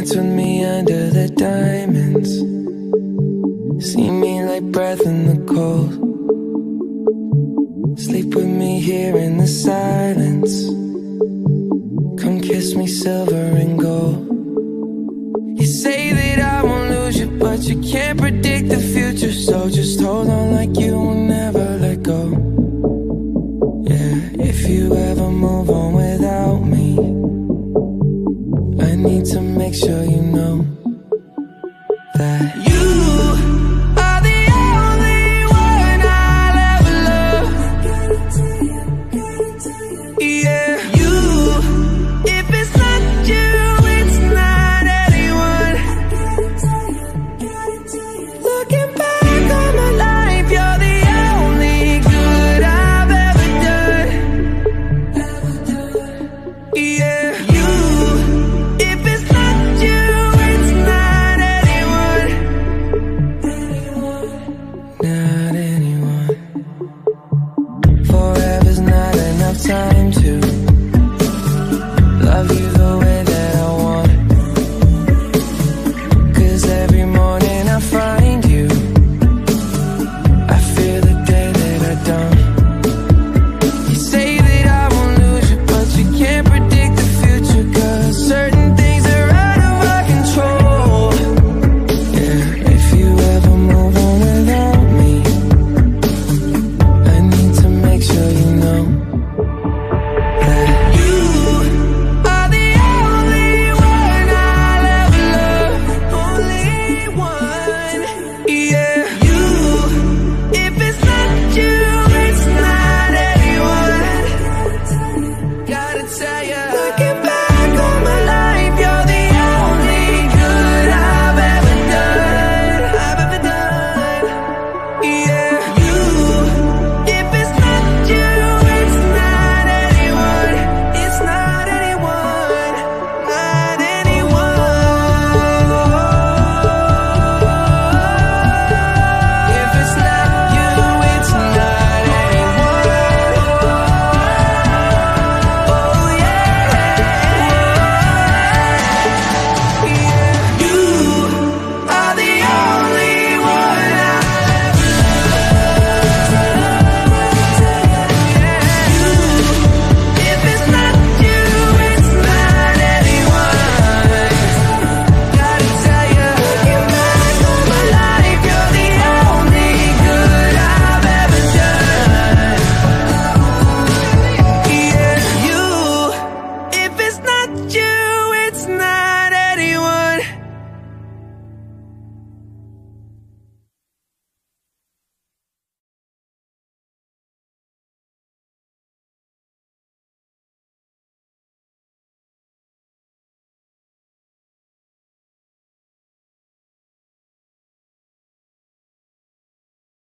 Dance with me under the diamonds. See me like breath in the cold. Sleep with me here in the silence. Come kiss me silver and gold. You say that I won't lose you, but you can't predict the future. So just hold on like you will never let go. Yeah, if you ever move on without me, I need to make sure you know that